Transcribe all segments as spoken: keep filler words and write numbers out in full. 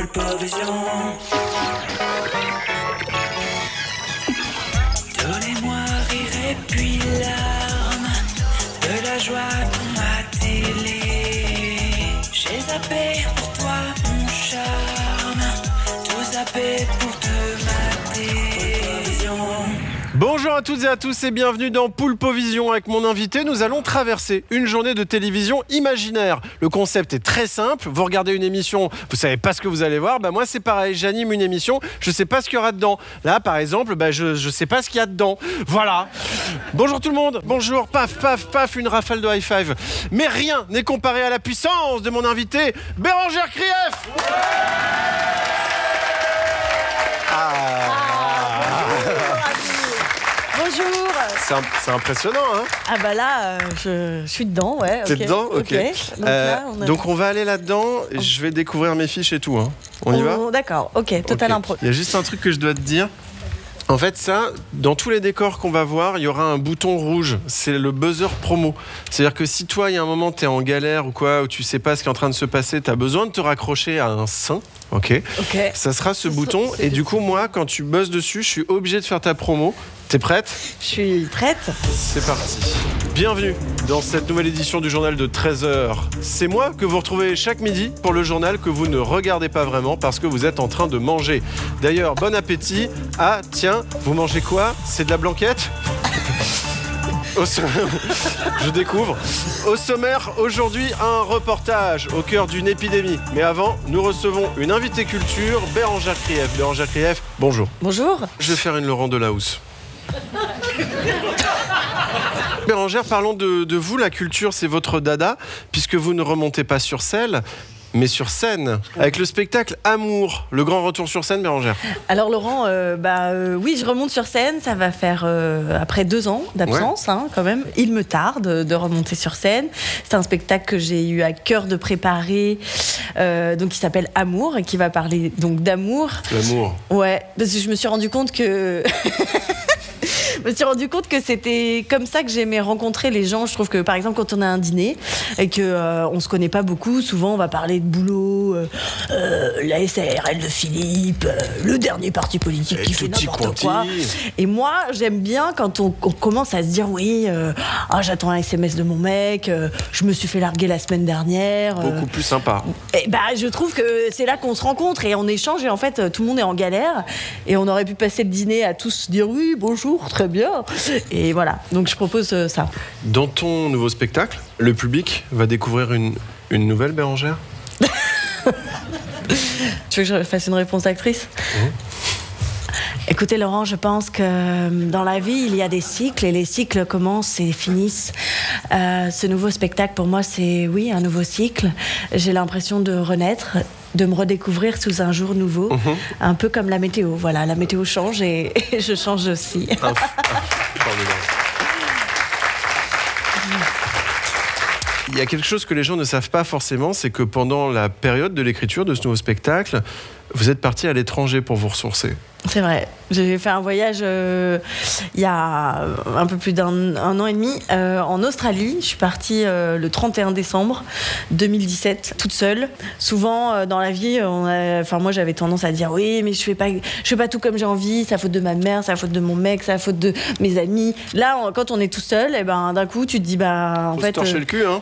Poulpovision. Donnez-moi rire et puis larmes, de la joie dans ma télé. J'ai zappé pour toi mon charme, tout zappé pour te mater. Bonjour à toutes et à tous et bienvenue dans Poulpovision. Avec mon invité, nous allons traverser une journée de télévision imaginaire. Le concept est très simple. Vous regardez une émission, vous savez pas ce que vous allez voir. Bah moi c'est pareil, j'anime une émission, je sais pas ce qu'il y aura dedans. Là par exemple, bah je, je sais pas ce qu'il y a dedans. Voilà. Bonjour tout le monde. Bonjour. Paf, paf, paf, une rafale de high five. Mais rien n'est comparé à la puissance de mon invité, Bérangère Krief. Ah. Bonjour. C'est, un, c'est impressionnant, hein? Ah bah là, euh, je, je suis dedans, ouais. T'es okay, dedans? Ok. okay. Donc, euh, là, on a... donc on va aller là-dedans, et je vais découvrir mes fiches et tout, hein. On y va? oh, D'accord, ok, total okay. impro. Il y a juste un truc que je dois te dire. En fait, ça, dans tous les décors qu'on va voir, il y aura un bouton rouge. C'est le buzzer promo. C'est-à-dire que si toi, il y a un moment, t'es en galère ou quoi, ou tu sais pas ce qui est en train de se passer, t'as besoin de te raccrocher à un sein. Ok. Okay. Ça sera ce bouton. Et du coup, moi, quand tu buzzes dessus, je suis obligé de faire ta promo. T'es prête? Je suis prête. C'est parti. Bienvenue dans cette nouvelle édition du journal de treize heures. C'est moi que vous retrouvez chaque midi pour le journal que vous ne regardez pas vraiment parce que vous êtes en train de manger. D'ailleurs, bon appétit. Ah, tiens, vous mangez quoi? C'est de la blanquette? Au sommaire, je découvre. Au sommaire, aujourd'hui, un reportage au cœur d'une épidémie. Mais avant, nous recevons une invitée culture, Bérangère Krief. Bérangère Krief, bonjour. Bonjour. Je vais faire une Laurent Delahousse. Bérangère, parlons de, de vous. La culture, c'est votre dada, puisque vous ne remontez pas sur scène, mais sur scène, avec le spectacle Amour. Le grand retour sur scène, Bérangère. Alors Laurent, euh, bah, euh, oui, je remonte sur scène. Ça va faire euh, après deux ans d'absence, ouais. hein, quand même. Il me tarde de remonter sur scène. C'est un spectacle que j'ai eu à cœur de préparer, euh, donc qui s'appelle Amour et qui va parler donc d'amour. L'amour. Ouais, parce que je me suis rendu compte que... Je me suis rendu compte que c'était comme ça que j'aimais rencontrer les gens. Je trouve que, par exemple, quand on a un dîner et qu'on euh, ne se connaît pas beaucoup, souvent on va parler de boulot, euh, euh, la S A R L de Philippe, euh, le dernier parti politique et qui fait n'importe quoi. Et moi, j'aime bien quand on, on commence à se dire oui, euh, ah, j'attends un S M S de mon mec, euh, je me suis fait larguer la semaine dernière. Euh, Beaucoup plus sympa. Et bah, je trouve que c'est là qu'on se rencontre et on échange et en fait, tout le monde est en galère et on aurait pu passer le dîner à tous dire oui, bonjour, très bien. Et voilà, donc je propose euh, ça. Dans ton nouveau spectacle, le public va découvrir une, une nouvelle Bérangère. Tu veux que je fasse une réponse d'actrice? mmh. Écoutez Laurent, je pense que dans la vie, il y a des cycles et les cycles commencent et finissent. Euh, ce nouveau spectacle, pour moi, c'est oui, un nouveau cycle. J'ai l'impression de renaître, de me redécouvrir sous un jour nouveau, mmh. un peu comme la météo. Voilà, la météo change et, et je change aussi. Ah, il y a quelque chose que les gens ne savent pas forcément, c'est que pendant la période de l'écriture de ce nouveau spectacle, vous êtes parti à l'étranger pour vous ressourcer. C'est vrai. J'ai fait un voyage euh, il y a un peu plus d'un un an et demi euh, en Australie. Je suis partie euh, le trente et un décembre deux mille dix-sept, toute seule. Souvent euh, dans la vie, on a, enfin moi j'avais tendance à dire oui, mais je fais pas, je fais pas tout comme j'ai envie. C'est la faute de ma mère, c'est la faute de mon mec, c'est la faute de mes amis. Là, on, quand on est tout seul, et eh ben d'un coup tu te dis bah en Faut fait. Se torcher euh... le cul, hein.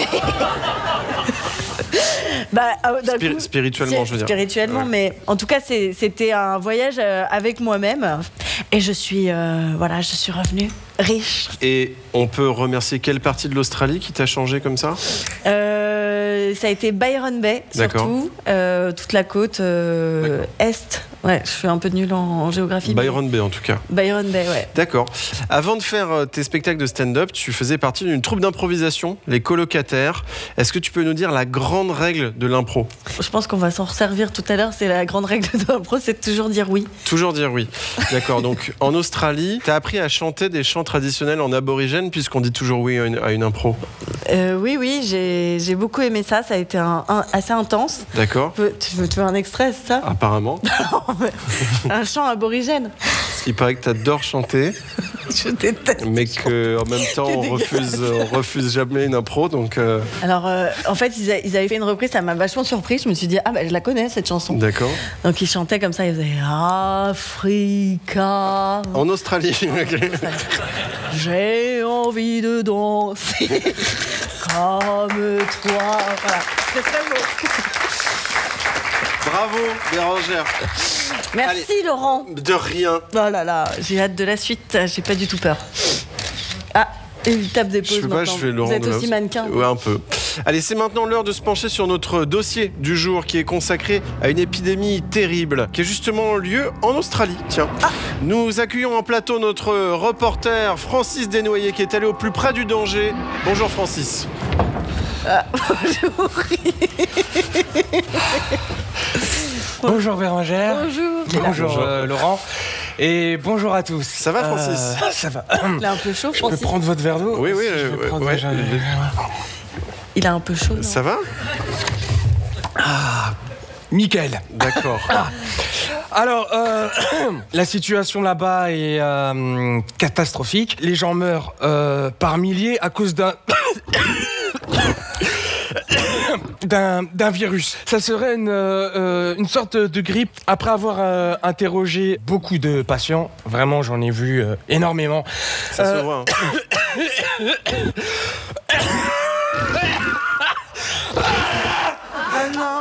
Bah, euh, Spir- coup, spirituellement, je veux dire. Spirituellement, ouais. Mais en tout cas, c'est, c'était un voyage euh, avec moi-même. Et je suis, euh, voilà, je suis revenue riche. Et on peut remercier quelle partie de l'Australie qui t'a changé comme ça? euh, Ça a été Byron Bay, surtout. Euh, toute la côte euh, est. Ouais, je suis un peu nulle en, en géographie. Byron mais... Bay, en tout cas. Byron Bay, ouais. D'accord. Avant de faire euh, tes spectacles de stand-up, tu faisais partie d'une troupe d'improvisation, les Colocataires. Est-ce que tu peux nous dire la grande règle de l'impro? Je pense qu'on va s'en resservir tout à l'heure. C'est la grande règle de l'impro, c'est de toujours dire oui. Toujours dire oui. D'accord. Donc, en Australie, tu as appris à chanter des chants traditionnels en aborigène, puisqu'on dit toujours oui à une, à une impro. Euh, oui, oui, j'ai, j'ai beaucoup aimé ça. Ça a été un, un, assez intense. D'accord. Tu veux, tu veux un extrait, c'est ça? Apparemment. Un chant aborigène. Il paraît que tu adores chanter. Je déteste. Mais qu'en même temps, on refuse, on refuse jamais une impro, donc... Euh... Alors, euh, en fait, ils, a, ils avaient fait une reprise, ça m'a vachement surpris. Je me suis dit, ah, bah, je la connais, cette chanson. D'accord. Donc, ils chantaient comme ça, ils faisaient Africa. En Australie. J'ai envie de danser comme toi. Voilà, c'est très beau. Bravo, Bérangère. Merci, Allez, Laurent. De rien. Oh là là, j'ai hâte de la suite, j'ai pas du tout peur. Ah, une tape d'épaule. Je sais pas, je fais Laurent. Vous êtes aussi mannequin. Ouais, un peu. Allez, c'est maintenant l'heure de se pencher sur notre dossier du jour qui est consacré à une épidémie terrible qui a justement lieu en Australie. Tiens, ah. Nous accueillons en plateau notre reporter Francis Desnoyers qui est allé au plus près du danger. Bonjour Francis. Ah, bonjour. Bonjour Bérangère. Bonjour. Bonjour euh, Laurent. Et bonjour à tous. Ça va Francis? euh, Ça va. Il a un peu chaud, Je Francis. peux prendre votre verre d'eau? Oui, oui. Je euh, peux prendre ouais, déjà... ouais. Il a un peu chaud. Non? Ça va? Ah, nickel. D'accord. Ah. Alors, euh, la situation là-bas est euh, catastrophique. Les gens meurent euh, par milliers à cause d'un... D'un, d'un virus. Ça serait une, euh, une sorte de grippe. Après avoir euh, interrogé beaucoup de patients, vraiment j'en ai vu euh, énormément. Ça euh, se voit. Hein. Ah non.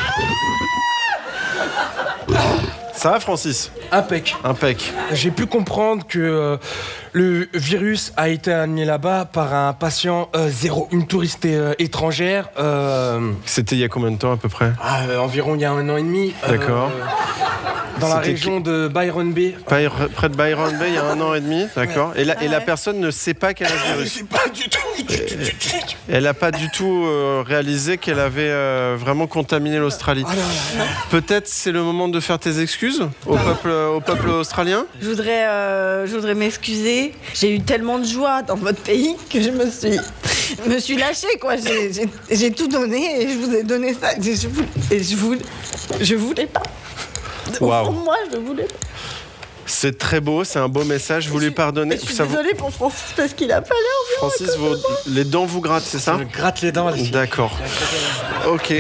Ça va Francis? Impec. Impec. J'ai pu comprendre que euh, le virus a été amené là-bas par un patient euh, zéro, une touriste euh, étrangère. Euh, C'était il y a combien de temps à peu près? ah, euh, environ il y a un an et demi. D'accord. Euh, dans la C'était région de Byron Bay. By- Près de Byron Bay il y a un an et demi, d'accord. Ouais. Et, la, Ah et la ouais. personne ne sait pas qu'elle a ce Je virus. sais pas du tout. Du tout, du tout. Elle n'a pas du tout euh, réalisé qu'elle avait euh, vraiment contaminé l'Australie. Ah, là, là. Peut-être c'est le moment de faire tes excuses au peuple, au peuple australien. Je voudrais, euh, je voudrais m'excuser. J'ai eu tellement de joie dans votre pays que je me suis, me suis lâchée, quoi. J'ai, j'ai, j'ai tout donné et je vous ai donné ça. Et je voulais, et je voulais, je voulais pas. Au Waouh. fond de moi, je voulais pas. C'est très beau, c'est un beau message. Vous lui pardonnez. Je suis Ça vous- désolée pour Francis parce qu'il a pas l'air bien. Francis, vos- les dents vous grattent, c'est ça? Je me gratte les dents. Là, D'accord. Ok.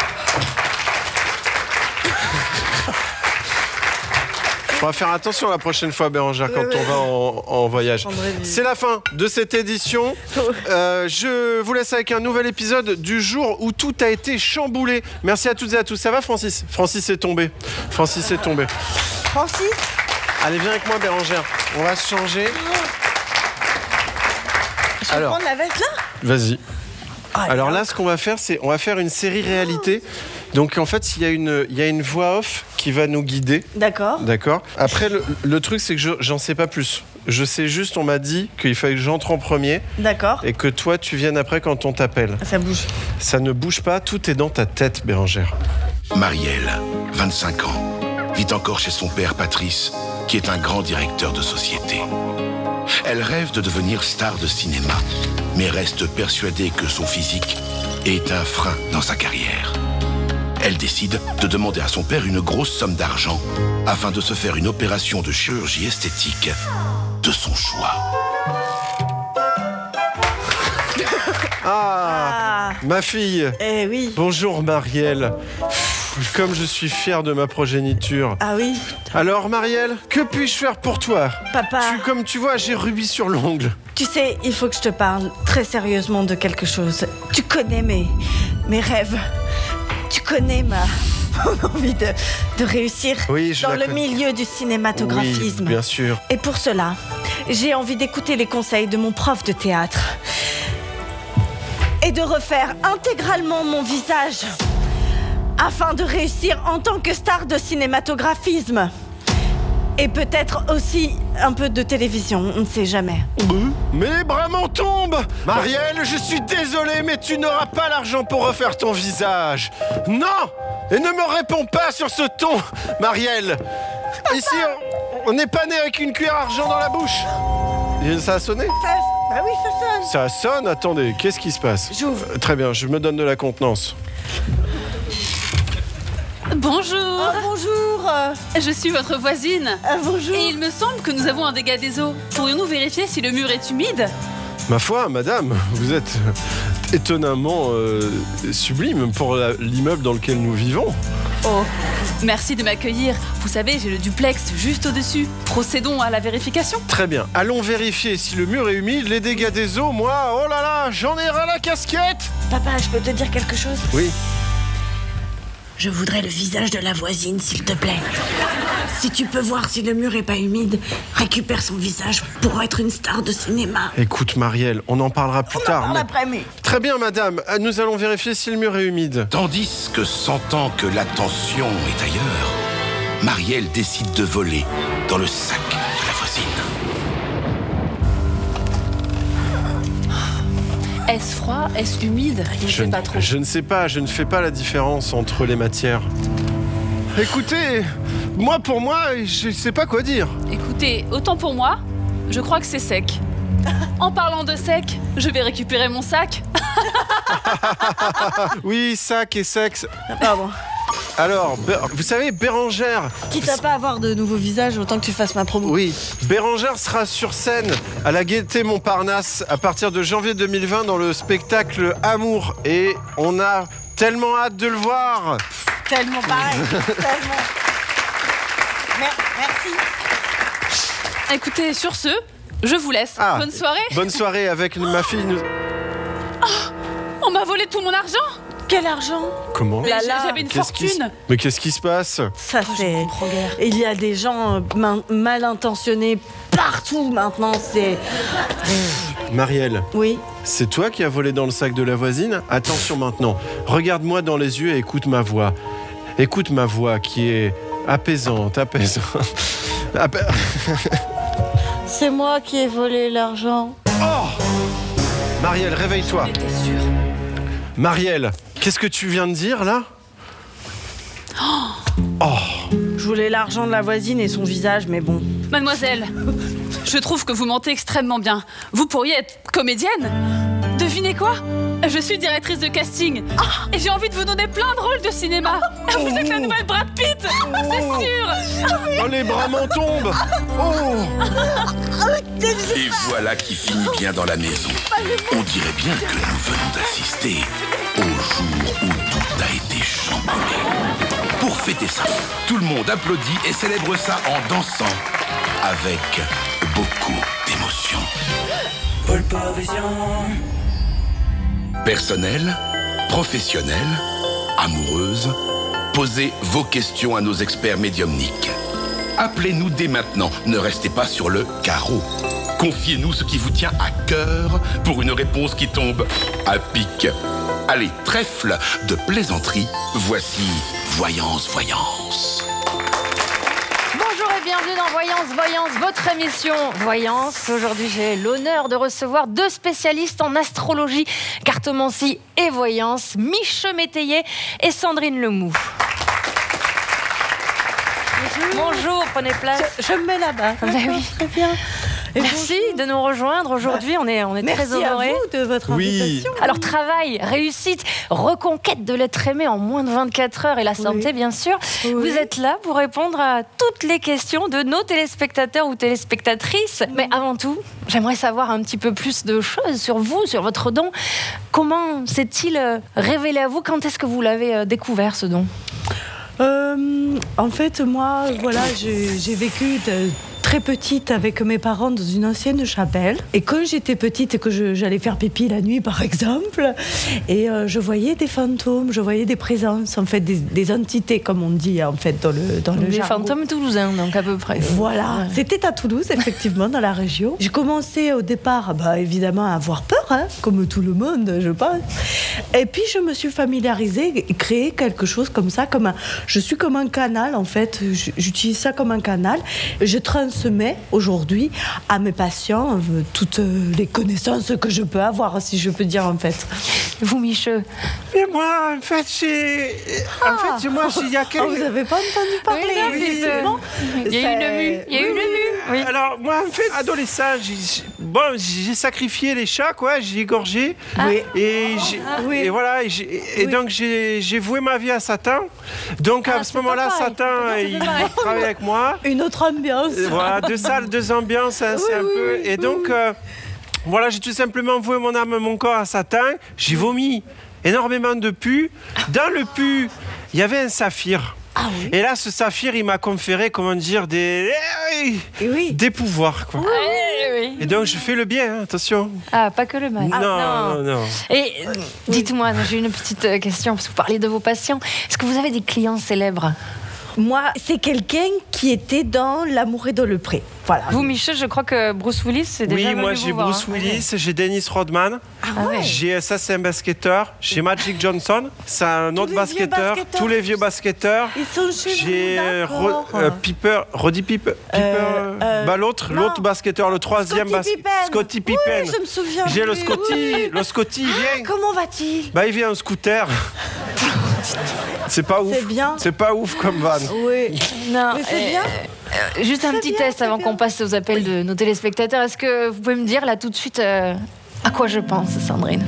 On va faire attention la prochaine fois, Bérangère, quand Ouais, on va en, en voyage. Prendrai du- C'est la fin de cette édition. Euh, je vous laisse avec un nouvel épisode du jour où tout a été chamboulé. Merci à toutes et à tous. Ça va, Francis? Francis est tombé. Francis est tombé. Francis, Allez, viens avec moi, Bérangère. On va se changer. je peux Alors. prendre la veste là? Vas-y. Ah, Alors là, ce qu'on va faire, c'est on va faire une série réalité. Donc en fait, il y a une, il y a une voix off qui va nous guider. D'accord. D'accord. Après, le, le truc, c'est que je, j'en sais pas plus. Je sais juste, on m'a dit qu'il fallait que j'entre en premier D'accord. et que toi, tu viennes après quand on t'appelle. Ça bouge. Ça ne bouge pas, tout est dans ta tête, Bérangère. Marielle, vingt-cinq ans, vit encore chez son père Patrice, qui est un grand directeur de société. Elle rêve de devenir star de cinéma, mais reste persuadée que son physique est un frein dans sa carrière. Elle décide de demander à son père une grosse somme d'argent afin de se faire une opération de chirurgie esthétique de son choix. Ah, Ah, ma fille. eh oui. Bonjour, Marielle. Pff, Comme je suis fier de ma progéniture. Ah oui, Alors, Marielle, que puis-je faire pour toi? papa. Tu, comme tu vois, j'ai rubis sur l'ongle. Tu sais, il faut que je te parle très sérieusement de quelque chose. Tu connais mes, mes rêves. Tu connais ma mon envie de, de réussir Oui, je dans la le connais. milieu du cinématographisme. Oui, bien sûr. Et pour cela, j'ai envie d'écouter les conseils de mon prof de théâtre et de refaire intégralement mon visage afin de réussir en tant que star de cinématographisme. Et peut-être aussi un peu de télévision, on ne sait jamais. Mes bras m'en tombent! Marielle, je suis désolé, mais tu n'auras pas l'argent pour refaire ton visage. Non! Et ne me réponds pas sur ce ton, Marielle. Ici, on- on n'est pas né avec une cuillère argent dans la bouche. Et ça a sonné? Ça, bah oui, ça sonne. Ça sonne? Attendez, qu'est-ce qui se passe? J'ouvre. Euh, Très bien, je me donne de la contenance. Bonjour. Ah, bonjour. Je suis votre voisine. Ah, bonjour. Et il me semble que nous avons un dégât des eaux. Pourrions-nous vérifier si le mur est humide? Ma foi, madame, vous êtes étonnamment euh, sublime pour la- l'immeuble dans lequel nous vivons. Oh, merci de m'accueillir. Vous savez, j'ai le duplex juste au-dessus. Procédons à la vérification. Très bien, allons vérifier si le mur est humide, les dégâts des eaux, moi, oh là là, j'en ai ras la casquette. Papa, je peux te dire quelque chose? Oui. Je voudrais le visage de la voisine, s'il te plaît. Si tu peux voir si le mur est pas humide, récupère son visage pour être une star de cinéma. Écoute, Marielle, on en parlera plus tard. Parle mais- après, mais... Très bien, madame, nous allons vérifier si le mur est humide. Tandis que, sentant que l'attention est ailleurs, Marielle décide de voler dans le sac de la voisine. Est-ce froid? Est-ce humide? Je ne Je, sais ne- pas trop. je ne sais pas, je ne fais pas la différence entre les matières. Écoutez, moi pour moi, je ne sais pas quoi dire. Écoutez, autant pour moi, je crois que c'est sec. En parlant de sec, je vais récupérer mon sac. Oui, sac et sexe. Pardon. Alors, Bé- vous savez, Bérangère... Quitte à pas avoir de nouveau visage, autant que tu fasses ma promo. Oui, Bérangère sera sur scène à la Gaîté Montparnasse à partir de janvier deux mille vingt dans le spectacle Amour. Et on a tellement hâte de le voir. Tellement pareil. Tellement. Mer- Merci. Écoutez, sur ce, je vous laisse. Ah. Bonne soirée. Bonne soirée avec ma fille. nous- On m'a volé tout mon argent. Quel argent? Comment Mais Là, j'- là. J'avais une Qu'est-ce qui se- fortune. Mais qu'est-ce qui se passe? Ça, Oh, je c'est... comprends guère. Il y a des gens euh, main- mal intentionnés partout maintenant, c'est... Marielle, Oui. c'est toi qui as volé dans le sac de la voisine? Attention maintenant, regarde-moi dans les yeux et écoute ma voix. Écoute ma voix qui est apaisante, apaisante. Apa- C'est moi qui ai volé l'argent. Marielle, réveille-toi. J'étais sûre. Marielle, qu'est-ce que tu viens de dire là? Je voulais l'argent de la voisine et son visage, mais bon. Mademoiselle, je trouve que vous mentez extrêmement bien. Vous pourriez être comédienne. Devinez quoi? Je suis directrice de casting. Et j'ai envie de vous donner plein de rôles de cinéma. Vous êtes la nouvelle Brad Pitt, c'est sûr. Oh, les bras m'en tombent. Oh, Et voilà qui finit bien dans la maison. On dirait bien que nous venons d'assister au jour où tout a été chamboulé. Pour fêter ça, tout le monde applaudit et célèbre ça en dansant avec beaucoup d'émotion. Pulpovision. Personnel, professionnel, amoureuse, posez vos questions à nos experts médiumniques. Appelez-nous dès maintenant, ne restez pas sur le carreau. Confiez-nous ce qui vous tient à cœur pour une réponse qui tombe à pic. Allez, trèfle de plaisanterie, voici Voyance, Voyance. Bonjour et bienvenue dans Voyance, Voyance, votre émission Voyance. Aujourd'hui, j'ai l'honneur de recevoir deux spécialistes en astrologie, cartomancie et voyance, Mich Métayer et Sandrine Lemou. Bonjour, prenez place. Je me mets là-bas. Ben D'accord, oui. très bien. Et Merci de nous rejoindre aujourd'hui, on est, on est très Merci à honorés. vous de votre Oui. invitation. Alors travail, réussite, reconquête de l'être aimé en moins de vingt-quatre heures et la santé bien sûr. Oui. Vous êtes là pour répondre à toutes les questions de nos téléspectateurs ou téléspectatrices. Mais avant tout, j'aimerais savoir un petit peu plus de choses sur vous, sur votre don. Comment s'est-il euh, révélé à vous? Quand est-ce que vous l'avez euh, découvert ce don? Euh, en fait, moi, voilà, j'ai j'ai vécu de- très petite avec mes parents dans une ancienne chapelle. Et quand j'étais petite et que je- j'allais faire pipi la nuit, par exemple, et euh, je voyais des fantômes, je voyais des présences, en fait, des, des entités, comme on dit, en fait, dans le dans le Les jargon. fantômes toulousains, donc à peu près. Voilà, Ouais. c'était à Toulouse, effectivement, dans la région. J'ai commencé au départ, bah, évidemment, à avoir peur, hein, comme tout le monde, je pense. Et puis, je me suis familiarisée et créé quelque chose comme ça, comme un, je suis comme un canal, en fait. J- J'utilise ça comme un canal. Je transmets aujourd'hui à mes patients euh, toutes euh, les connaissances que je peux avoir, si je peux dire, en fait. Vous, Micheux? Mais moi, en fait, j'ai. En fait, moi, il y a Ah, quelques. vous n'avez pas entendu parler, Oui, non, effectivement. Il y a eu une mue, il y a eu une mue. Oui. Alors, moi, en fait, adolescent, j'ai- bon, j'ai sacrifié les chats, quoi, j'ai égorgé. Ah. Et, j'ai- Oui. et voilà, et, j'ai- et Oui. donc j'ai j'ai voué ma vie à Satan. Donc Ah, à ce c'est moment-là, pas pareil. Satan, C'est il pas pareil. travaille avec moi. Une autre ambiance. Euh, Voilà, deux salles, deux ambiances, hein, c'est Oui, un oui, peu. oui, Et donc, euh, voilà, j'ai tout simplement voué mon âme, mon corps à Satan. J'ai vomi énormément de pu. Dans le pu, il y avait un saphir. Ah oui. Et là, ce saphir, il m'a conféré, comment dire, des, Et oui. des pouvoirs, quoi. Oui, oui. Et donc, je fais le bien, hein, attention. Ah, pas que le mal. non, non. non, non. Et euh, dites-moi, j'ai une petite euh, question, parce que vous parlez de vos patients. Est-ce que vous avez des clients célèbres? Moi, c'est quelqu'un qui était dans L'amour est dans le pré. Voilà. Vous, Michel, je crois que Bruce Willis, c'est déjà Oui, venu moi, vous j'ai voir, Bruce hein. Willis, j'ai Dennis Rodman. Ah ouais. J'ai, ça c'est un basketteur. J'ai Magic Johnson, c'est un autre les vieux basketteur. basketteurs. Tous les vieux basketteurs. Ils sont chez J'ai vous, euh, d'accord. Ro- euh, Piper, Roddy Piper, Piper, Euh, euh, bah, l'autre, non. l'autre basketteur, le troisième Scottie basket- Pippen. Scottie Oui, Pippen. je me souviens. J'ai le plus, Scottie, oui. le Scottie, il Ah, vient. comment va-t-il? Bah, il vient en scooter. C'est pas ouf. C'est bien. C'est pas ouf comme van. Oui. Non, Mais c'est euh, bien. euh, juste un C'est petit bien, test c'est avant bien. qu'on passe aux appels de nos téléspectateurs. Est-ce que vous pouvez me dire là tout de suite euh, à quoi je pense, Sandrine?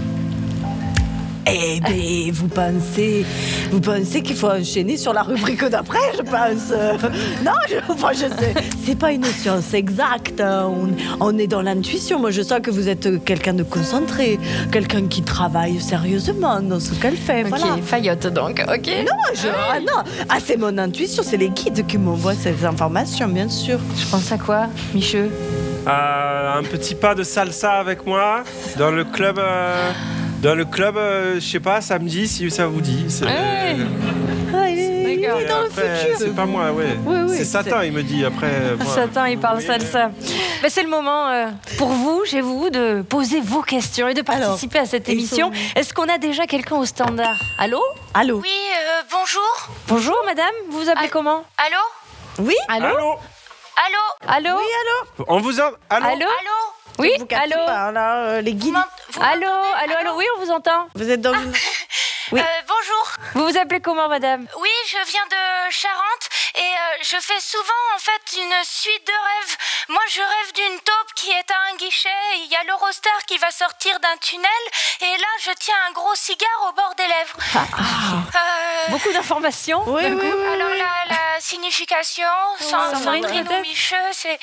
Eh bien, vous pensez, vous pensez qu'il faut enchaîner sur la rubrique d'après, je pense. Euh, Non, je, enfin, je sais. C'est pas une science exacte. hein. On, on est dans l'intuition. Moi, je sens que vous êtes quelqu'un de concentré, quelqu'un qui travaille sérieusement dans ce qu'elle fait. Ok, Voilà. Fayotte donc, ok. Non, je, ah non, ah, c'est mon intuition, c'est les guides qui m'envoient ces informations, bien sûr. Je pense à quoi, Michel? Euh, un petit pas de salsa avec moi dans le club. euh, Dans le club, euh, je sais pas, samedi, si ça vous dit. C'est, Ouais. Ah, il est, il D'accord. est dans le Après, futur. C'est pas moi, ouais. Oui, oui, c'est c'est- Satan, il me dit après. euh, moi. Satan, il parle Oui. salsa. Ben, c'est le moment euh, pour vous, chez vous, de poser vos questions et de participer à cette ils émission. sont- Est-ce qu'on a déjà quelqu'un au standard? Allô? Allô? Oui, euh, bonjour. Bonjour, madame. Vous vous appelez Ah. comment? Allô Oui? Allô? Allô Allô Allô? Oui, allô? On vous en. Allô, Allô? Allô Oui? Vous captez Allô? pas, là, euh, les guides. M'ent- vous Allô? m'entendez Allô? Allô? Oui, on vous entend. Vous êtes dans une... Oui. Euh, bonjour. Vous vous appelez comment, madame? Oui, je viens de Charente et euh, je fais souvent en fait une suite de rêves. Moi, je rêve d'une taupe qui est à un guichet. Il y a l'Eurostar qui va sortir d'un tunnel et là, je tiens un gros cigare au bord des lèvres. Euh, Beaucoup d'informations. Oui, d'un oui, coup. oui. alors la, la signification, sans Sandrine, Sandrine ou peut-être Micheux, c'est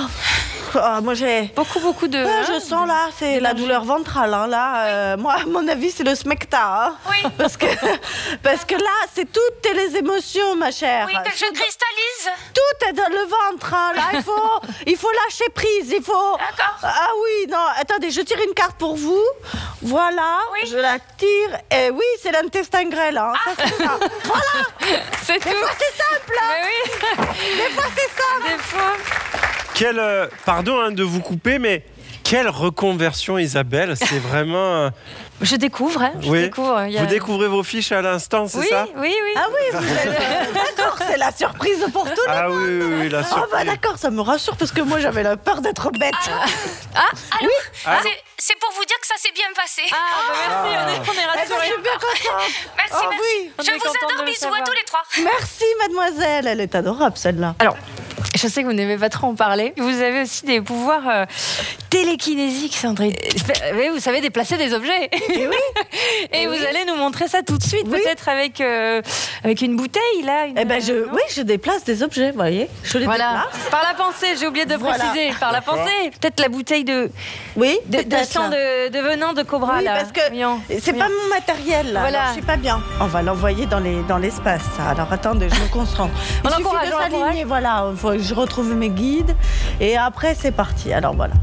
Ah, moi, j'ai... Beaucoup, beaucoup de. Ah, hein, je sens là, c'est la douleur ventrale. hein, là, euh, moi, à mon avis, c'est le smecta. hein. Oui. Parce que, parce que là, c'est toutes les émotions, ma chère. oui que je cristallise. Tout est dans le ventre. hein. Là, il faut, il faut lâcher prise. Il faut. D'accord. Ah oui, non. Attendez, je tire une carte pour vous. Voilà. Oui. Je la tire. Et oui, c'est l'intestin grêle. hein. Ça, c'est ça. Voilà. C'est tout. Des fois, c'est simple. hein. Mais oui. Des fois, c'est ça. Des fois. Quelle, euh, pardon hein, de vous couper, mais quelle reconversion, Isabelle. C'est vraiment. euh, Je découvre, hein. Je oui. découvre. il y a- Vous découvrez vos fiches à l'instant, c'est Oui, ça oui, oui. Ah oui, vous êtes... D'accord, c'est la surprise pour tout le Ah monde. oui, oui, oui, la Ah surprise. bah d'accord, ça me rassure parce que moi j'avais la peur d'être bête. Alors, Allô c'est- c'est pour vous dire que ça s'est bien passé. Ah, bah merci, on est, on est Eh ben, je rassurés. suis bien contente. Merci, Ah merci. oui, on Je est vous contente de adore, le bisous savoir. à tous les trois. Merci mademoiselle, elle est adorable celle-là. Alors, je sais que vous n'aimez pas trop en parler. Vous avez aussi des pouvoirs euh, télékinésiques, Sandrine. Euh, oui, vous savez déplacer des objets. Et oui. Et Eh vous oui. allez nous montrer ça tout de suite, Oui. peut-être avec, euh, avec une bouteille, là. une- Eh ben je, non oui, je déplace des objets, vous voyez. Je les Voilà, déplace. par la pensée, j'ai oublié de Voilà. préciser, par la pensée. Peut-être la bouteille de, Oui, de, de peut-être, sang là. de, de venin de cobra, Oui, là. parce que Voyons, c'est voyons. pas mon matériel là. Voilà. Alors, je sais pas bien. On va l'envoyer dans les dans l'espace. ça. Alors attendez, je me concentre. On Il suffit encourage, de on encourage. s'aligner, voilà. Il faut que je retrouve mes guides et après c'est parti. Alors voilà.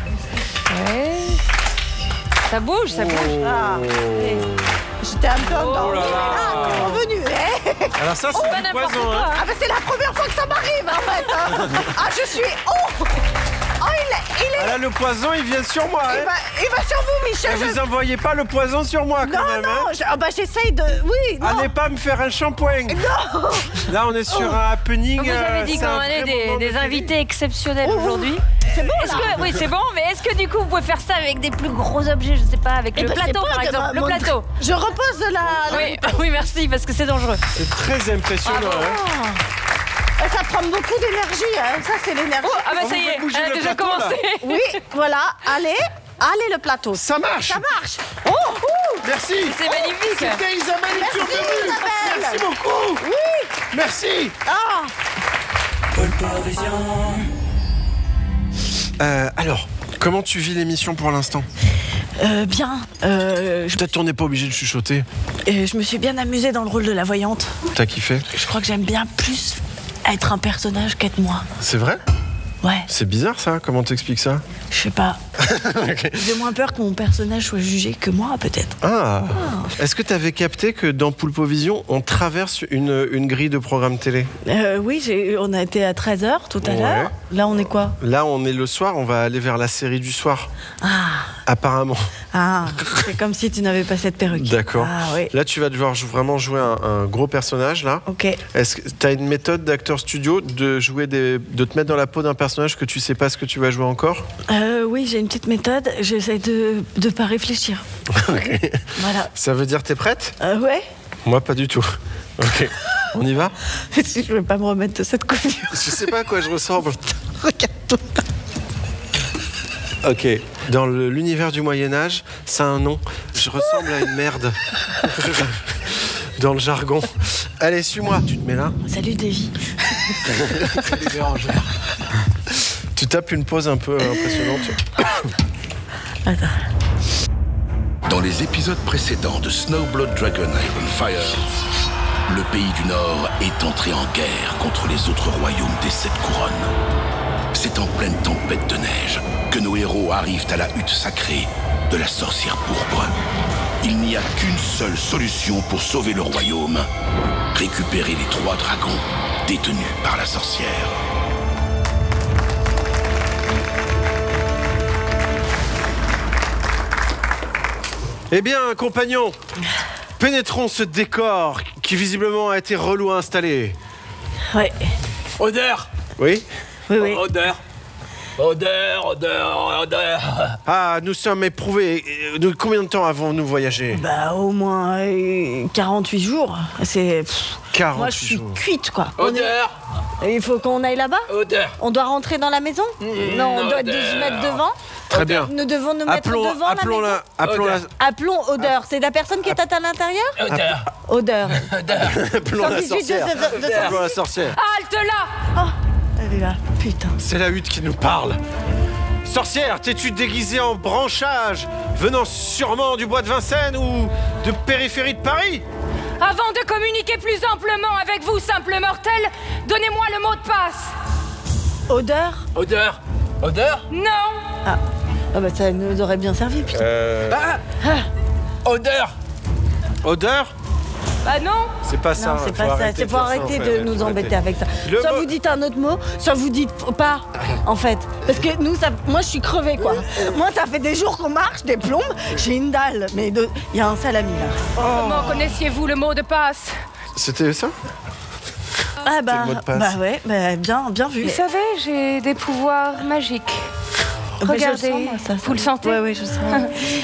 Ouais. Ça bouge, ça bouge. Ah, et j'étais un peu endormie. là là. Ah, c'est revenu. hein. Alors ça, c'est Pas du n'importe poison. quoi, Hein. hein. Ah, mais c'est la première fois que ça m'arrive en fait. hein. Ah, je suis. Oh, oh il est. Il, est... Ah là, le poison, il vient sur moi. il, Hein. va, il va sur vous, Michel. Et je- vous envoyez pas le poison sur moi, quand Non, même. non. Hein. je- ah, bah, j'essaye de. Oui, non. Allez pas me faire un shampoing. Non. Là, on est sur un happening. Vous avez euh, dit c'est qu'on un allait vrai des, moment des de télé. invités exceptionnels Oh, aujourd'hui. C'est bon Est-ce là. que, oui, c'est bon, mais est-ce que du coup vous pouvez faire ça avec des plus gros objets, je sais pas, avec Eh le ben, je sais plateau pas, par de exemple, ma- le mon- plateau. Je repose la. la- Oui, oui, merci, parce que c'est dangereux. C'est très impressionnant. Bravo. Hein. Ça prend beaucoup d'énergie, hein. Ça c'est l'énergie. Oh, ah bah On ça y vous est, fait bouger elle a le déjà plateau, là. commencé. Oui, voilà, allez, allez le plateau. Ça marche. Ça marche. Oh, ouh. Merci. C'est magnifique. C'était Isabelle Merci, Iturburu. Isabelle. Merci beaucoup. Oui. Merci. Ah. Pôle Provision. Euh, alors, comment tu vis l'émission pour l'instant? Euh, bien. Euh, je, Peut-être on n'est pas obligé de chuchoter. euh, je me suis bien amusée dans le rôle de la voyante. T'as kiffé? Je crois que j'aime bien plus être un personnage qu'être moi. C'est vrai? Ouais, C'est bizarre ça, comment t'expliques ça? je sais pas. J'ai moins peur que mon personnage soit jugé que moi, peut-être. Ah. Est-ce que t'avais capté que dans Poulpovision, on traverse une, une grille de programme télé? Euh, oui, j'ai- on a été à treize heures tout à Ouais. l'heure. Là, on est quoi? Là, on est le soir, on va aller vers la série du soir. Ah, Apparemment. ah c'est comme si tu n'avais pas cette perruque. D'accord. Ah oui, Là, tu vas devoir jou- vraiment jouer un, un gros personnage, là. ok. Est-ce que tu as une méthode d'acteur studio de jouer des, de te mettre dans la peau d'un personnage que tu sais pas ce que tu vas jouer encore? Euh, oui, j'ai une petite méthode. J'essaie de ne pas réfléchir. Ok. Voilà. Ça veut dire t'es prête? Euh, ouais. Moi, pas du tout. Ok. On y va? Je vais pas me remettre de cette coiffure. Je sais pas à quoi je ressemble. Regarde-toi. Ok. Dans le- l'univers du Moyen-Âge, ça a un nom. Je ressemble à une merde. Dans le jargon. Allez, suis-moi. Tu te mets là. Salut, Davy. Tu tapes une pause un peu impressionnante. Attends. Dans les épisodes précédents de Snowblood Dragon Iron Fire, le pays du Nord est entré en guerre contre les autres royaumes des Sept Couronnes. C'est en pleine tempête de neige que nos héros arrivent à la hutte sacrée de la sorcière pourpre. Il n'y a qu'une seule solution pour sauver le royaume: récupérer les trois dragons détenus par la sorcière. Eh bien, compagnons, pénétrons ce décor qui visiblement a été relou à installer. Ouais. Odeur. Oui? Oui, oui. Odeur. Odeur, odeur, odeur. Ah, nous sommes éprouvés. Euh, De combien de temps avons-nous voyagé? Bah, au moins euh, quarante-huit jours. C'est. pff, quarante-huit Moi, je suis jours. cuite, quoi. On Odeur. est- Il faut qu'on aille là-bas? Odeur. On doit rentrer dans la maison? Non, on doit odeur. se mettre devant? Très bien. Nous devons nous mettre Appelons, devant appelons la maison? la, appelons la, Odeur. Appelons Odeur. C'est la personne qui est à l'intérieur? Odeur. Odeur. appelons la cent dix-huit, sorcière. deux cent- deux cent- Appelons la sorcière. Halte là. Oh, elle est là. Putain. C'est la hutte qui nous parle. Sorcière, t'es-tu déguisée en branchage, venant sûrement du bois de Vincennes ou de périphérie de Paris? Avant de communiquer plus amplement avec vous, simple mortel, donnez-moi le mot de passe. Odeur? Odeur. Odeur. Non. Ah. Ah bah ça nous aurait bien servi, putain. Euh, Ah. Odeur. odeur? Bah non. C'est pas ça. Non, c'est faut pas ça. arrêter C'est de faut faire ça, arrêter en de fait. nous Faut embêter arrêter. avec ça. Le Soit mot- vous dites un autre mot, soit vous dites pas, en fait. Parce que nous, ça, moi, je suis crevée, quoi. Moi, ça fait des jours qu'on marche, des plombes. J'ai une dalle, mais de- il y a un salami là. Comment connaissiez-vous le mot de passe? C'était ça? Ah bah, le mot de passe. bah ouais, bah, bien, bien vu. Vous savez, j'ai des pouvoirs magiques. Bah, je le Regardez, sens, moi, ça, ça. vous le sentez? Ouais, ouais, je sens.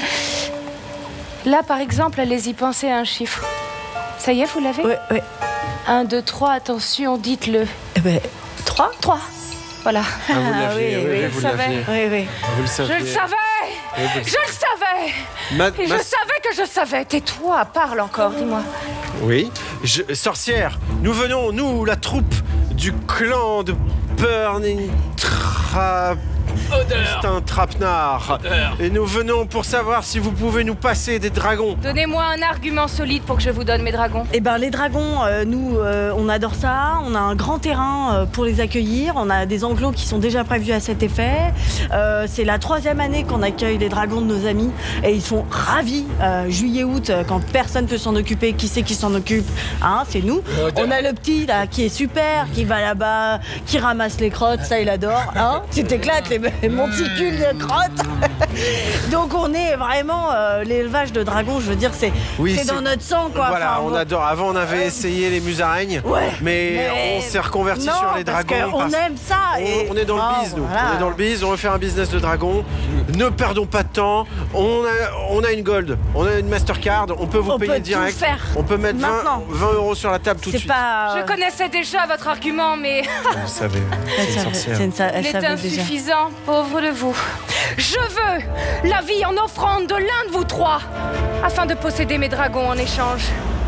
Là, par exemple, allez-y penser à un chiffre. Ça y est, vous l'avez? Ouais, ouais. Un, deux, trois, attention, dites-le. Eh ben, trois? Trois. Voilà. Ah, vous Ah, l'aviez, oui, oui, oui, vous je savais. l'aviez. Oui, oui. Vous le Je saviez. le savais. Oui, vous le Je le savais. Ma- Et je ma- savais que je savais. Tais-toi, parle encore, dis-moi. Oui. Je- sorcière, nous venons, nous, la troupe du clan de Burning Trap. Odeur. Justin Trapenard. Odeur. Et nous venons pour savoir si vous pouvez nous passer des dragons. Donnez-moi un argument solide pour que je vous donne mes dragons. Eh ben les dragons, euh, nous, euh, on adore ça. On a un grand terrain euh, pour les accueillir. On a des enclos qui sont déjà prévus à cet effet. Euh, c'est la troisième année qu'on accueille les dragons de nos amis et ils sont ravis. Euh, Juillet-août, euh, quand personne peut s'en occuper, qui c'est qui s'en occupe? Hein, c'est nous. Odeur. On a le petit là qui est super, qui va là-bas, qui ramasse les crottes, ça il adore. Hein, tu t'éclates des monticules de crottes. Donc on est vraiment euh, l'élevage de dragons, je veux dire, c'est Oui, c'est dans notre sang, quoi. Voilà, Enfin, on bon. adore. Avant, on avait essayé les musaraignes, Ouais, mais, mais- on s'est reconverti Non, sur les parce dragons. qu'on parce- aime ça. On, et- on est dans Oh, le biz, nous. voilà. On est dans le biz, on veut faire un business de dragon. Ne perdons pas de temps. On a, on a une gold, on a une Mastercard, on peut vous On payer peut tout direct. faire. On peut mettre vingt, Maintenant. vingt euros sur la table tout de C'est suite. pas. Je connaissais déjà votre argument, mais Vous savez, Elle c'est une savait- sorcière. c'est une sa- elle il est savait déjà. insuffisant, pauvre de vous. Je veux la vie en offrande de l'un de vous trois, afin de posséder mes dragons en échange.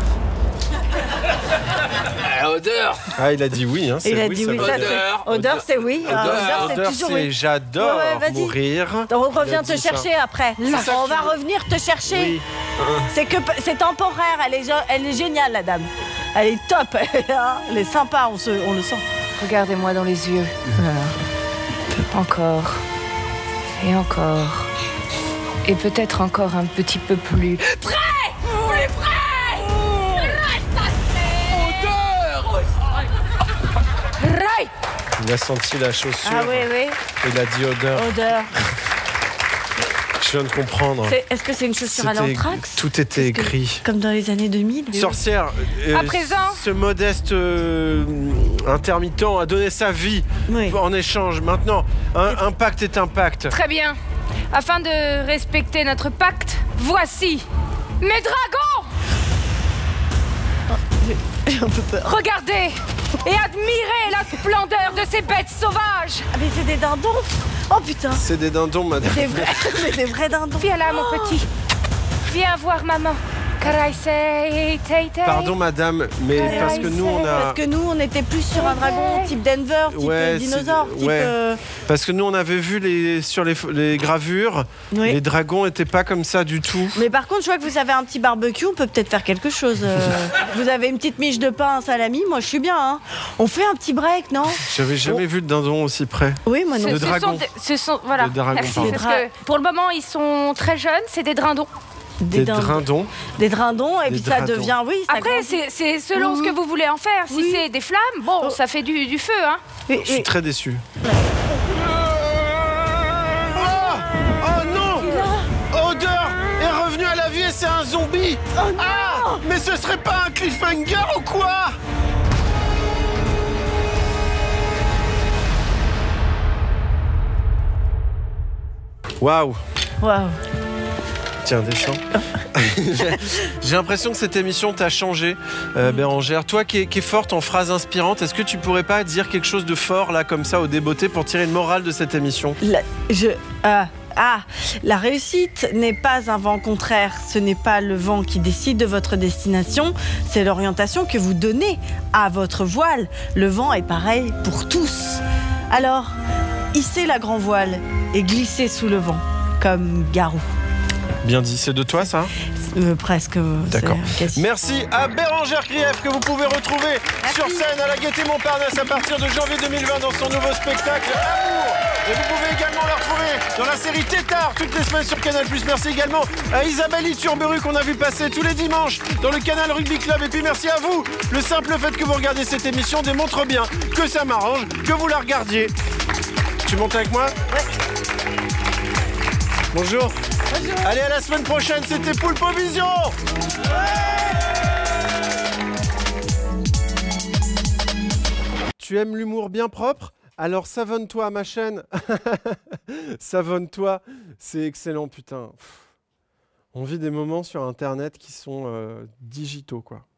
Eh, odeur. Ah, il a dit oui, hein, c'est Il a oui, dit ça oui, va. ça Odeur. c'est. Odeur, c'est oui. Odeur. Ah, Odeur, c'est Odeur, toujours c'est oui. j'adore Ouais, ouais, vas-y. mourir. On Il a revient te dit ça. chercher après. C'est ça On qui va veut. revenir te chercher. Oui. C'est que c'est temporaire. Elle est, ge- elle est géniale, la dame. Elle est top. Elle est sympa. On, se, on le sent. Regardez-moi dans les yeux. Encore. Et encore. Et peut-être encore un petit peu plus. Prêt! Plus près! Rai! Il a senti la chaussure. Ah oui, oui. Il a dit odeur. Odeur. Je viens de comprendre. C'est- Est-ce que c'est une chaussure à C'était- l'anthrax? Tout était Est-ce que- écrit. Comme dans les années deux mille. Sorcière, euh, À présent. ce modeste euh, intermittent a donné sa vie Oui. en échange. Maintenant, un, un pacte est un pacte. Très bien. Afin de respecter notre pacte, voici mes dragons! J'ai un peu peur. Regardez et admirez la splendeur de ces bêtes sauvages! Ah, mais c'est des dindons. Oh putain. C'est des dindons, madame. Des vrais, mais des vrais dindons. Viens là, mon petit. Viens voir maman. Karaisei, tei, tei. Pardon, madame, mais Ouais, parce que nous, on a. Parce que nous, on était plus sur un dragon type Denver, type Ouais, euh, dinosaure, c'est- type. ouais. euh, Parce que nous, on avait vu les, sur les, les gravures, Oui. les dragons n'étaient pas comme ça du tout. Mais par contre, je vois que vous avez un petit barbecue, on peut peut-être faire quelque chose. euh. Vous avez une petite miche de pain, un salami, moi je suis bien. Hein. On fait un petit break, non? J'avais jamais vu de dindon aussi près. Oui, moi non. Ce, De ce dragon. sont, des- ce sont voilà. De dragon, Merci, pardon. parce que pour le moment ils sont très jeunes, c'est des drindons. Des, dindons. drindons. Des drindons, et Des puis ça drindons. devient, oui. Ça Après grandit. c'est c'est selon ce que vous voulez en faire. Si Oui. c'est des flammes, bon, Oh. ça fait du, du feu, hein. Et- Je suis et- très déçu. Oh, oh non! Odeur est revenu à la vie et c'est un zombie! Oh non! Ah! Mais ce serait pas un cliffhanger ou quoi? Waouh! Waouh. Tiens, descends. J'ai- J'ai l'impression que cette émission t'a changé, euh, Bérangère. Toi qui es, qui es forte en phrases inspirantes, est-ce que tu pourrais pas dire quelque chose de fort, là, comme ça, au débeauté, pour tirer une morale de cette émission? La, je, ah, ah, la réussite n'est pas un vent contraire, ce n'est pas le vent qui décide de votre destination, c'est l'orientation que vous donnez à votre voile. Le vent est pareil pour tous. Alors, hissez la grand voile et glissez sous le vent, comme Garou. Bien dit, c'est de toi, ça? Euh, presque. euh, c'est D'accord. quasi. Merci à Bérangère Krief que vous pouvez retrouver sur scène à la Gaîté Montparnasse à partir de janvier deux mille vingt dans son nouveau spectacle Amour. Et vous pouvez également la retrouver dans la série Tétard toutes les semaines sur Canal plus. Merci également à Isabelle Iturburu qu'on a vu passer tous les dimanches dans le Canal Rugby Club. Et puis merci à vous. Le simple fait que vous regardez cette émission démontre bien que ça m'arrange, que vous la regardiez. Tu montes avec moi? Bonjour. Allez, à la semaine prochaine, c'était Poulpo Vision. Tu aimes l'humour bien propre? Alors savonne-toi à ma chaîne. Savonne-toi, c'est excellent, putain. On vit des moments sur Internet qui sont euh, digitaux, quoi.